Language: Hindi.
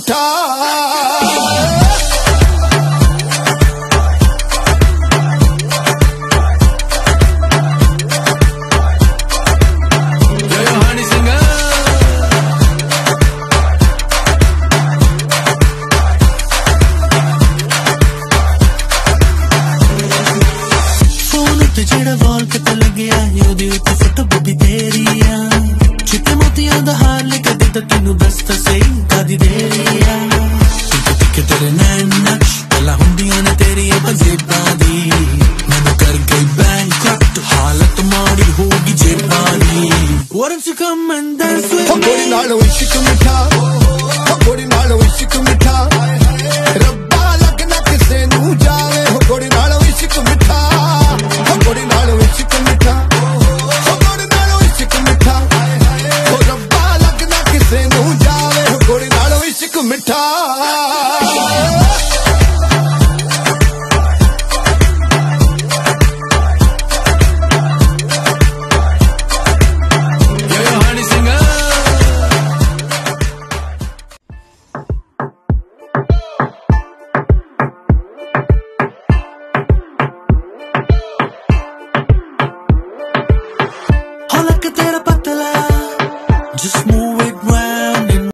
मिठा। जेड़ा वॉल पे तो लग्या ओदी उत्ते फोटो बेबी तेरी आ चिट्टे मोतियां दा हार लेके दे तैनू दस तां सही कादी देरी आ टिके टिके तेरे नैन नक्श गल्लां हुंदियां ने तेरियां पंजेबां दी मैनू कर गई बैंकक्रप्ट हालत माड़ी होगी जेबां दी। Why don't you come and dance with me? गोरी नाल इश्क मिठा, गोरी नाल इश्क मिठा, रब्बा लगना किसे नू जावे। गोरी नाल इश्क मिठा, गोरी नाल इश्क मिठा, गोरी नाल इश्क मिठा, ओ रब्बा लगना किसे नू जावे। गोरी नाल इश्क मिठा। तेरा